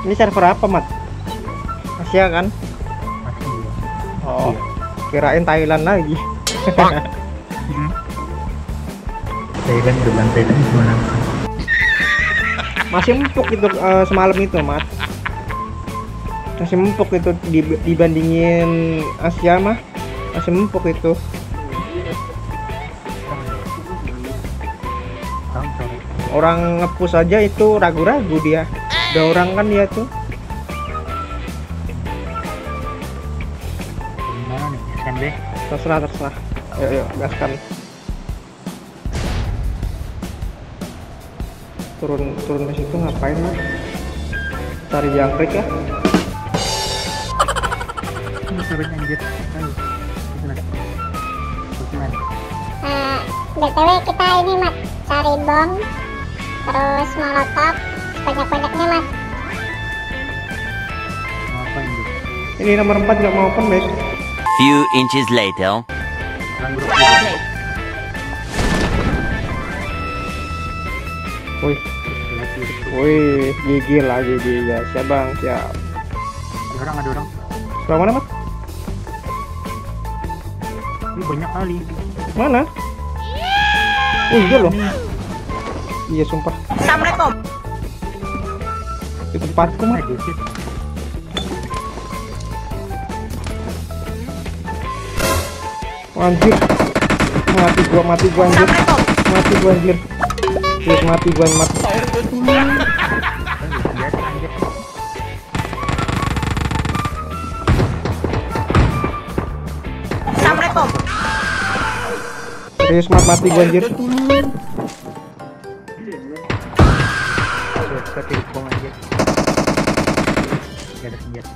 Ini server apa, Mat? Asia kan? Oh, kirain Thailand lagi. Thailand udah Thailand gimana? Masih empuk itu semalam itu, Mat. Masih empuk itu dibandingin Asia mah. Masih empuk itu. Orang ngepush aja itu ragu-ragu dia. Udah orang kan dia tuh. Gimana nih? SMB? Terserah. Yuk, gaskan. Turun ke situ ngapain, Mas? Cari jangkrik ya? Ini turun anjir. BTW kita ini Mat, cari bom, terus molotov, banyak-banyaknya Mas. Apa ini? Ini nomor 4 nggak mau open, guys. Few inches later. Orang grup Wih, gigi ya, siap bang, siap. ada orang. Sebelah mana, Mat? Ini banyak kali. Mana? Oh iya loh. Iya sumpah. Assalamualaikum. Di tempatku, Mat. Anjir. Mati gua anjir. Terus mati gua Mat. Assalamualaikum. Serius Mat, mati gua anjir. Kita pilih bom aja. Gak ada senjata.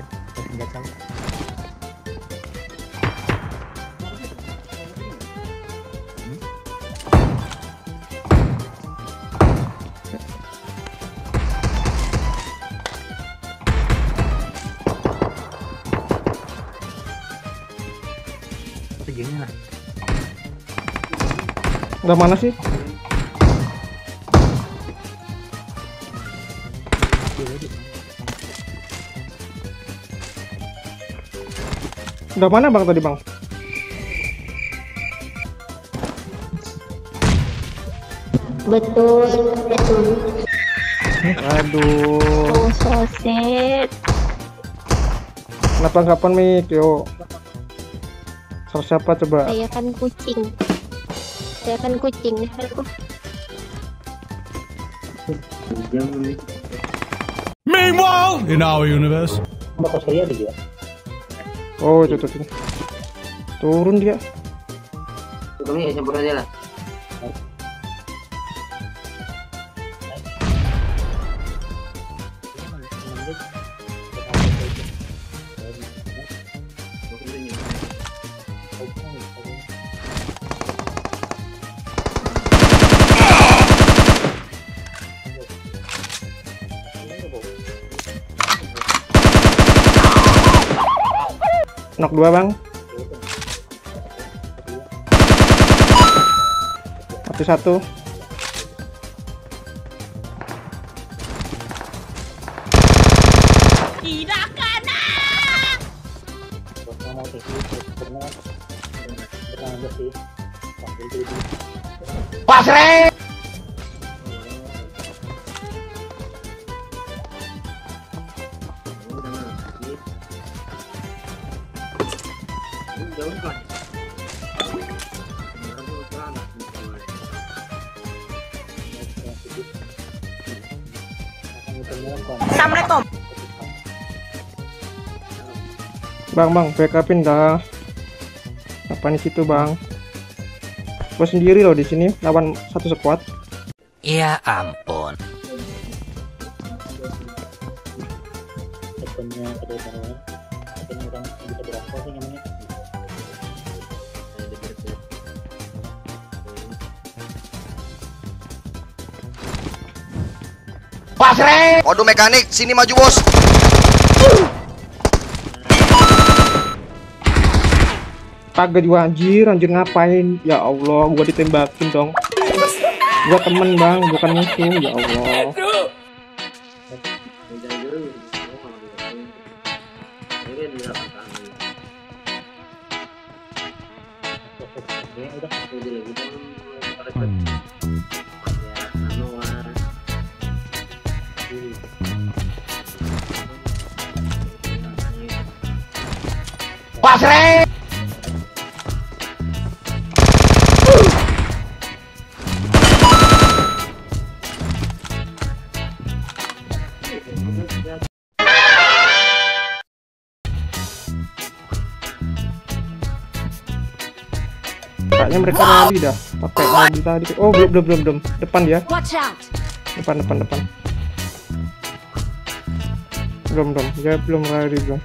Gini lah. Udah mana sih? Udah mana bang tadi bang? Betul. Aduh. Oh, so sad. Kenapa nggak pamit yo? Siapa coba? Saya kan kucing. Meanwhile, in our universe. Oh itu. Turun dia. Kami campur aja lah. Knock 2 bang. Mati 1. Tidak kena. Pasre. Assalamualaikum. Bang, backupin dah. Apa di situ bang? Gue sendiri loh di sini lawan satu squad. Ya ampun. Depannya kedua taruhan. Tapi orang bisa berapa sih namanya? Pasre. Waduh mekanik, sini maju bos. Kagak juga anjir ngapain? Ya Allah, gua ditembakin dong. Gua temen bang, bukan musuh. Ya Allah. Pasre. Kayaknya mereka rally dah pakai mobil tadi. Oh, belum. Depan dia. Watch out! Depan. Belum. Dia belum rally belum.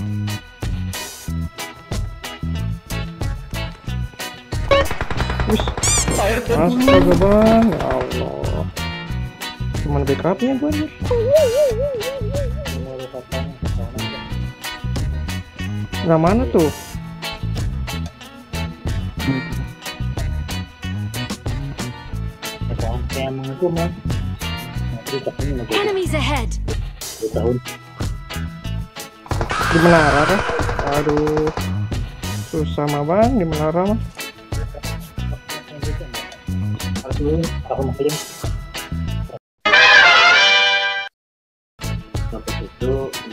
Wih. Astaga bang, ya Allah. Cuman backupnya gua nih. Nggak mana tuh? Kayak menghukum lah. Enemies ahead! 2 tahun. Di menara kan? Aduh, susah mah bang di menara mah. Aku maklum. Dapat itu.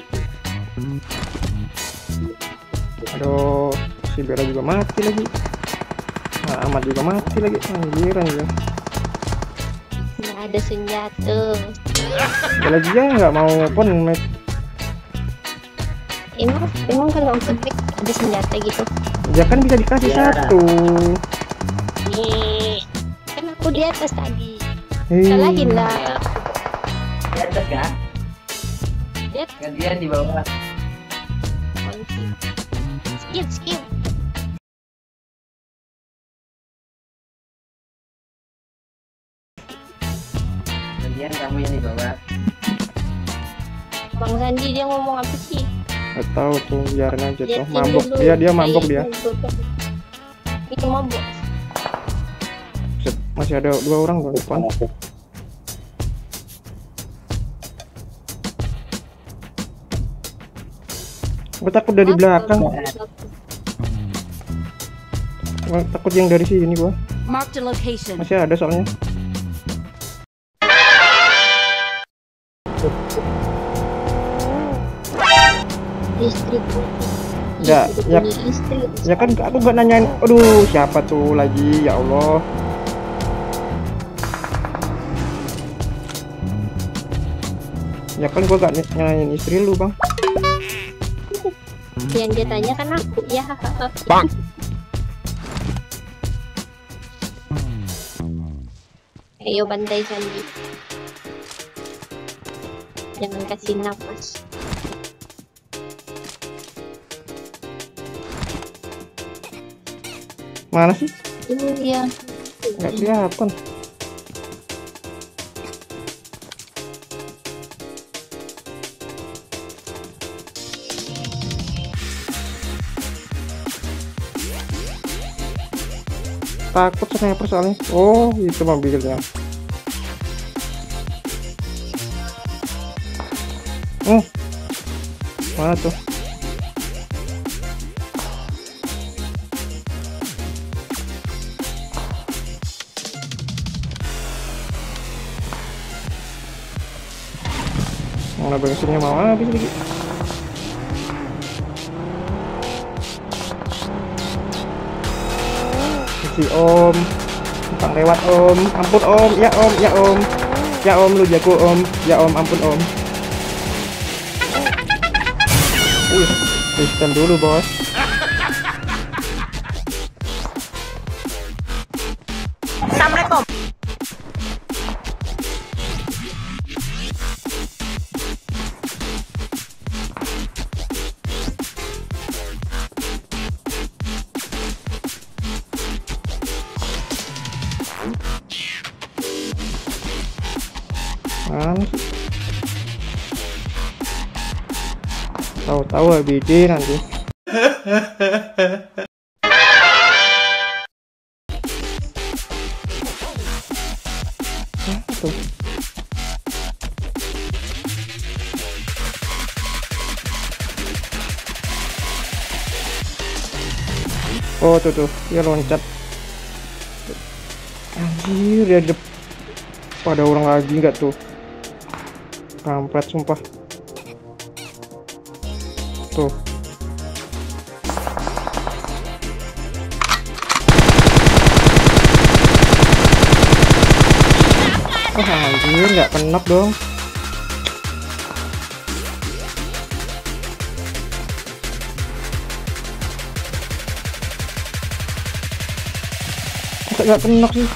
Aduh, si Bella juga mati lagi. Nah, Ahmad juga mati lagi. Anjiran ya. Nggak ada senjata. Bella dia nggak mau connect. Emang kalau konflik ada senjata gitu? Ya kan bisa dikasih Ya. satu. Kan aku di atas tadi. Hei. Salahin lah. Di atas kan? Di atas. Gantian di bawah. Skill. Gantian kamu yang di bawah. Bang Sandi dia ngomong apa sih? Nggak tahu tuh, biarin aja tuh. Liatin Mabok dulu. dia mabok dia. Itu mabok. Set, masih ada 2 orang di depan. Gue takut dari belakang. Gua takut yang dari sini gua. Marked a location. Masih ada soalnya. Istri. Ya, ya. Istri. Ya kan aku gak nanyain. Aduh, siapa tuh lagi? Ya Allah. Ya kan gua gak nanyain istri lu, Bang. Yang dia tanya kan aku. Ya. Bang. Ayo bantai Sandi. Jangan kasih nafas. Mana sih? Iya. Nggak kelihatan. Takut sniper soalnya. Oh, itu mobilnya. Mana tuh? Mana bensinnya mau habis lagi. Si Om, tentang lewat Om, ampun Om, ya Om, ya Om, ya Om lu jago Om, ya Om, ampun Om. Pistol dulu bos. Assalamualaikum. Mana sih? Tahu-tahu BD nanti. Tuh. Oh tuh dia loncat. Anjir dia pada orang lagi nggak tuh? Kampret sumpah. Tuh. Oh anjir, nggak kenok dong. Nggak kenok sih.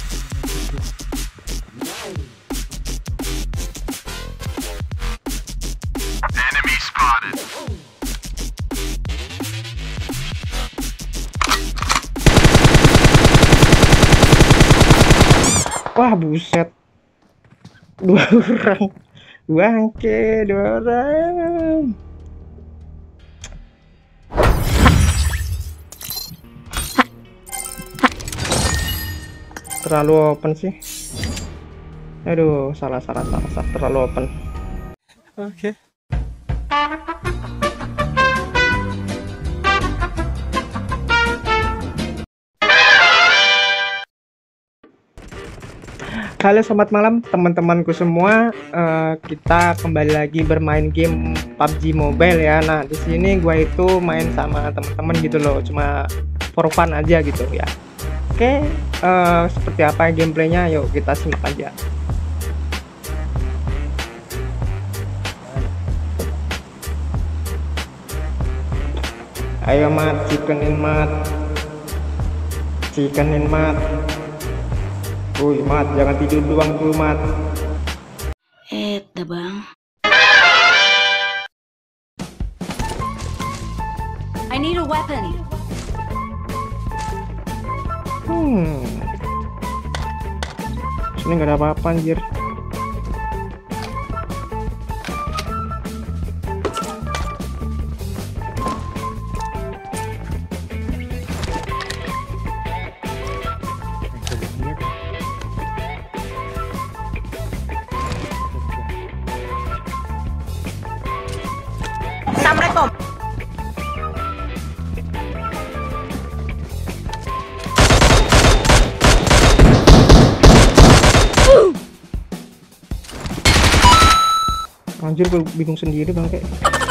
Wah buset, dua orang, bangke, dua orang. Terlalu open sih. Aduh, salah, terlalu open. Okay. Halo, selamat malam teman-temanku semua. Kita kembali lagi bermain game PUBG Mobile ya. Nah, di sini gua itu main sama teman-teman gitu loh, cuma for fun aja gitu ya. Oke, seperti apa gameplaynya? Yuk kita simak aja. Ayo mat, chickenin mat. Woi mat, jangan tidur doang tuh mat. Dah bang. I need a weapon. Sini nggak ada apa-apa anjir. Assalamualaikum. Anjir, gue bingung sendiri bang kayak.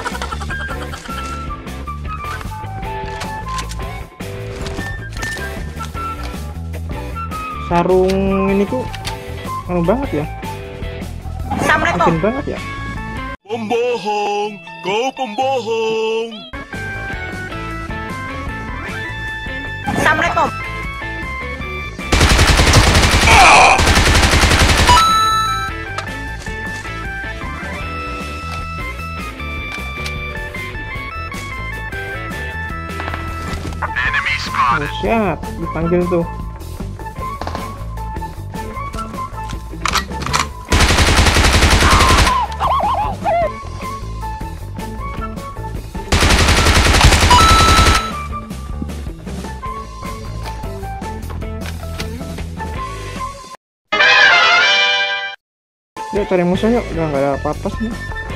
Sarung ini tuh anu banget ya. Assalamualaikum. Mungkin banget ya. Pembohong, kau pembohong. Assalamualaikum. Oh, siap, dipanggil tuh. Yuk cari musuh yuk, udah nggak ada apa-apa sih.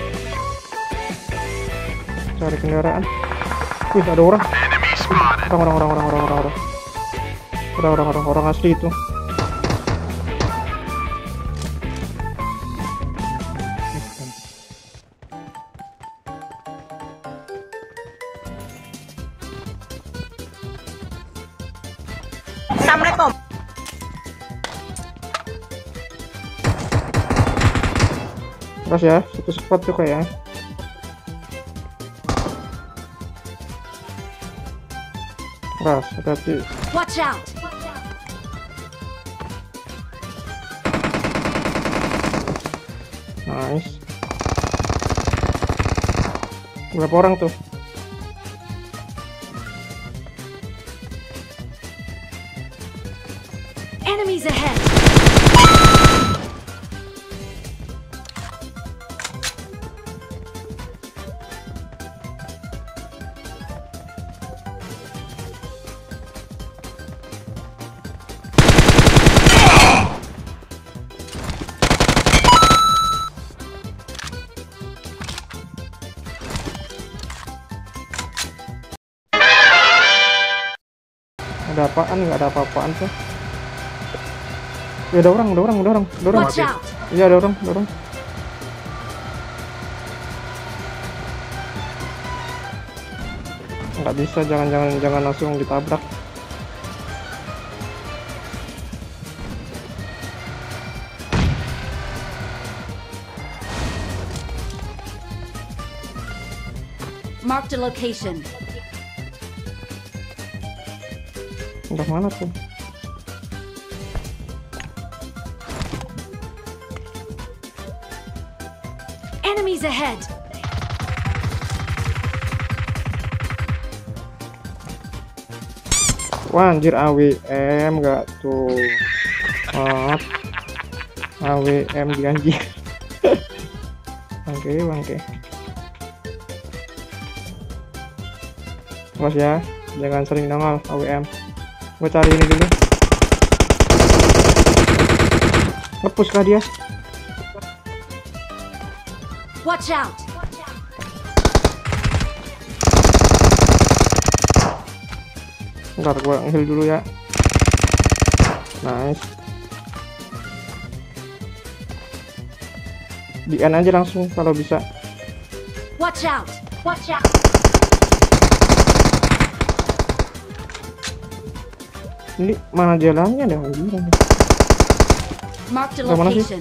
Cari kendaraan. Wih, ada orang. Orang asli itu. Assalamualaikum. Terus ya, satu spot tuh kayak. Ras, hati-hati. Watch out. Nice. Berapa orang tuh? Enemies ahead. Ada apaan? Nggak ada apa-apaan tuh. Ya, ada orang. Watch out. Iya, ada orang. Nggak bisa, jangan langsung ditabrak. Marked a location. Udah mana tuh? Enemies ahead. Wah anjir, AWM gak tuh. AWM diganti. Bangke. Awas ya, jangan sering nongol AWM. Gue cari ini dulu. Ngepush kah dia? Watch out. Bentar, gue nge-heal dulu ya. Nice. Di end aja langsung kalau bisa. Watch out. Watch out. Ini mana jalannya dah anjir. Marked a Ke mana sih? location.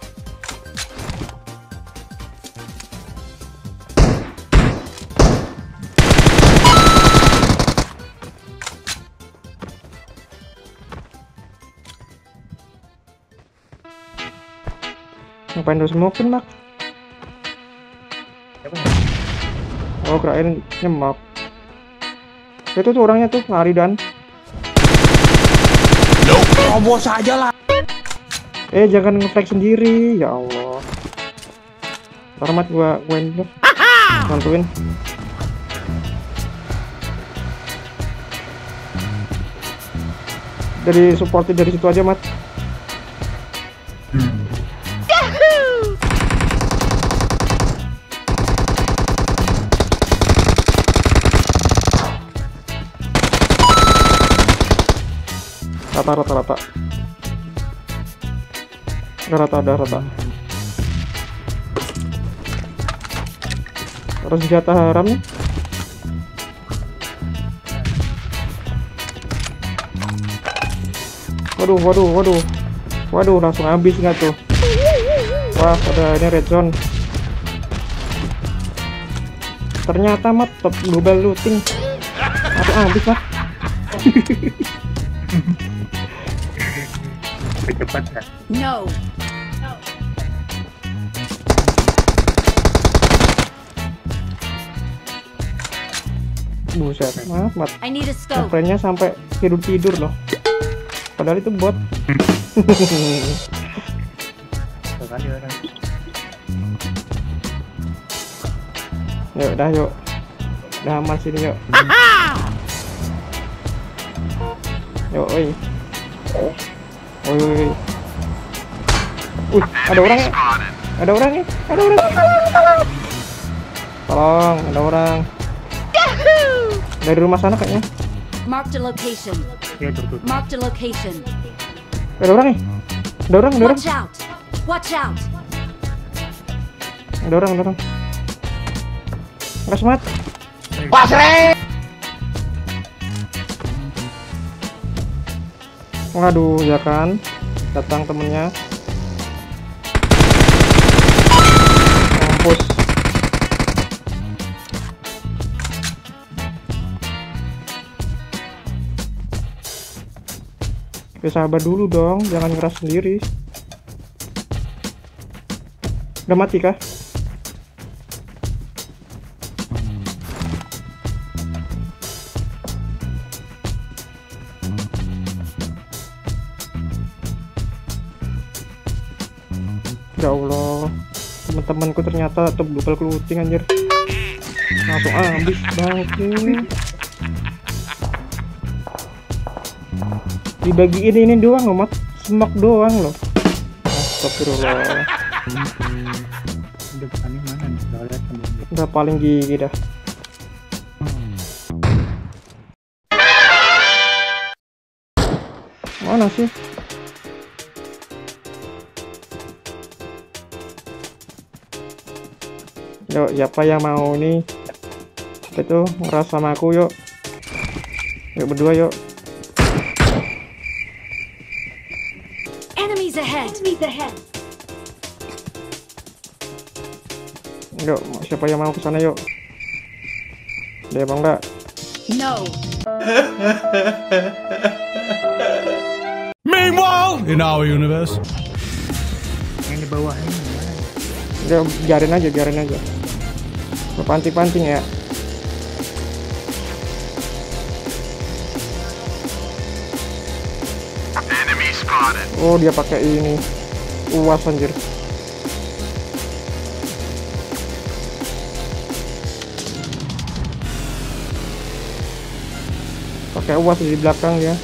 Ngapain lu smokin, Mak? Oh, kirain nyemak. Itu tuh orangnya tuh lari dan. Terobos aja lah. Jangan nge-flag sendiri, ya Allah. Hormat gua ini dulu. Bantuin. Dari supportin dari situ aja, Mat. Rata. Ada rata. Terus senjata haram nih. Waduh, langsung habis nggak tuh? Wah, ada ini red zone. Ternyata Mat top global looting. Habis Mat. Cepat kan? No. Buset, Mat. I need a scope. Friendnya sampai tidur loh. Padahal itu bot. Sekali orang. Yuk. Udah aman sini yuk. Yuk, oi. Ada orang ya? Tolong, ada orang. Dari rumah sana kayaknya. Marked a location. Ya, tuh. Marked a location. Ada orang nih. Ada orang. Watch out. Watch out. Ada orang. Nggak semat. Waduh, ya kan. Datang temennya. Mampus. Sabar dulu dong, jangan ngeras sendiri. Udah mati kah? Ya Allah, teman-temanku ternyata top global looting anjir. Langsung habis bangke. Dibagiin ini doang loh, Mat. Smoke doang loh. Astagfirullah. Depannya mana nih? Udah lihat sebelumnya. Udah paling gigi dah. Mana sih? Yuk, siapa yang mau nih? Itu ngeras sama aku yuk. Yuk berdua yuk. Enemies ahead. Yuk, siapa yang mau kesana yuk? Dia emang enggak. No. Meanwhile, in our universe. Yang di bawah ini. Ya, biarin aja. Gua pancing ya. Oh, dia pakai ini. UAS anjir. Pakai UAS di belakang ya.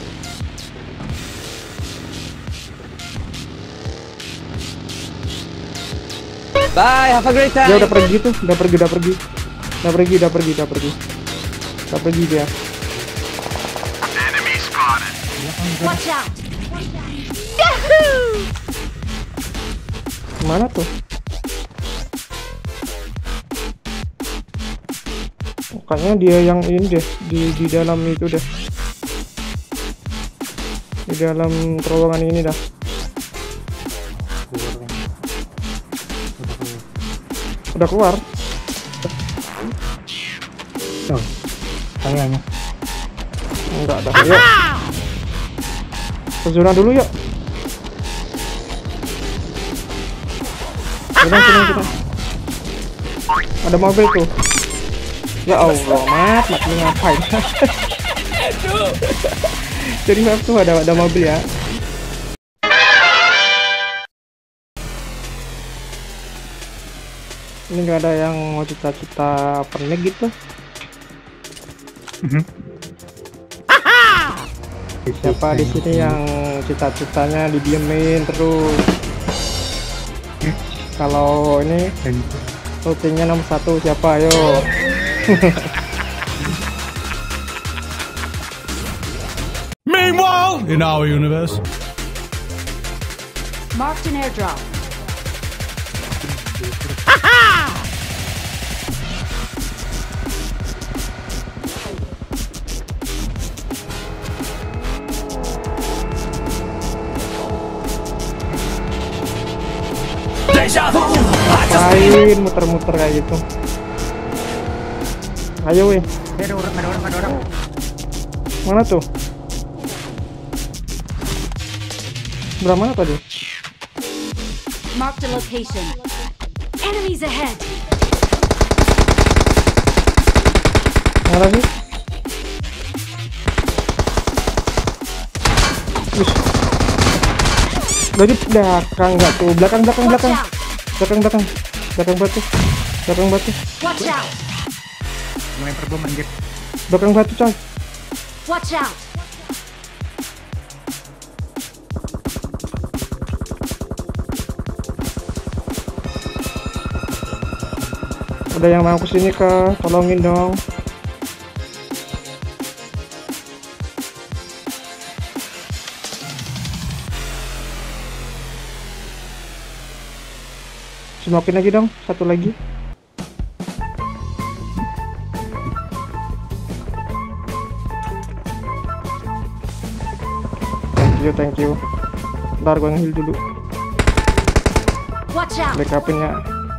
Bye, have a great Dia time. udah pergi tuh, udah pergi dia. Watch out. Mana tuh? Kayaknya dia yang ini deh, di dalam itu deh. Di dalam terowongan ini dah. Udah keluar. Tuh, kayaknya. Enggak ada. Yuk. Ke zona dulu yuk. Sini. Ada mobil tuh. Ya Allah, mat lu ngapain? Jadi map tuh ada mobil ya. Ini nggak ada yang mau cita-cita pernik gitu. Siapa di sini yang cita-citanya didiemin terus? Kalau ini rutinnya nomor 1 siapa? Ayo. Meanwhile, in our universe. Marked an airdrop. Ngapain muter-muter kayak gitu? Ayo weh. Ada orang. Mana tuh? Sebelah mana tadi? Marked a location. Enemies ahead. Mana sih? Wih. Dari belakang nggak tuh? Belakang. Watch out. Belakang batu. Watch out. Ngelempar bom anjir. Belakang batu coy. Watch out. Ada yang mau kesini ke? Tolongin dong. Smokin lagi dong, satu lagi. Thank you. Ntar gue nge-heal dulu. Watch out. Backupin ya.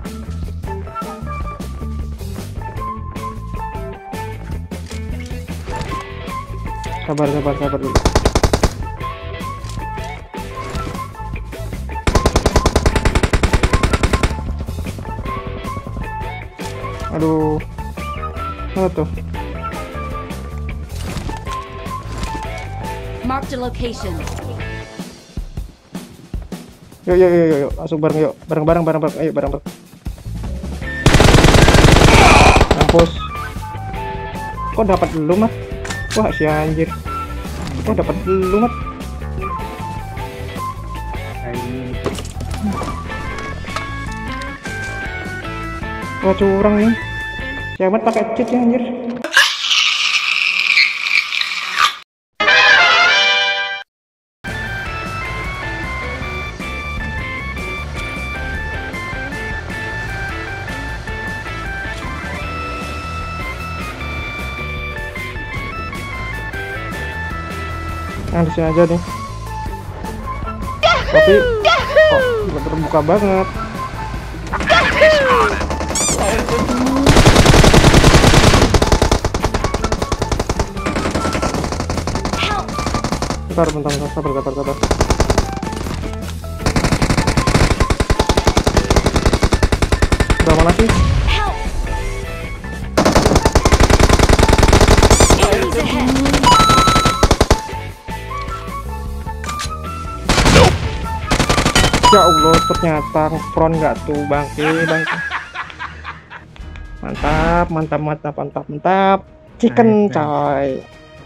Sabar dulu. Aduh. Mana tuh? Marked a location. Yuk, masuk bareng yuk. Bareng. Ayo bareng. Mampus. Kok dapat dulu, Mat? Wah, si anjir. Kok dapat dulu, Mat? Wah, curang nih. Si Ahmad pakai cheat ya, anjir. Nah, di sini aja nih. Tapi kok nggak terbuka banget. bentar, sabar. Udah mana sih? Help! Enemies ahead! Ya Allah, ternyata ngepron nggak tuh, bangke. Mantap. Chicken coy.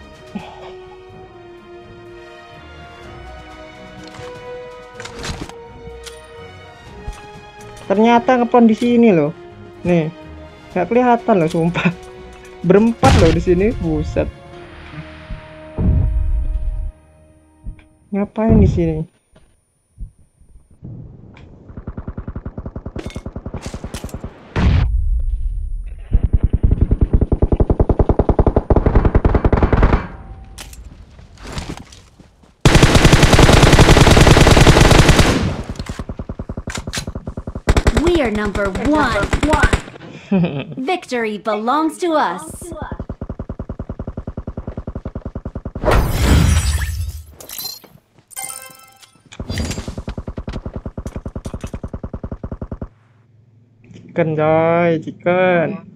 Ternyata ngepron di sini loh. Nih, nggak kelihatan loh, sumpah. Berempat loh di sini, buset. Ngapain di sini? We are number one. Victory belongs to us. Chicken coy, chicken.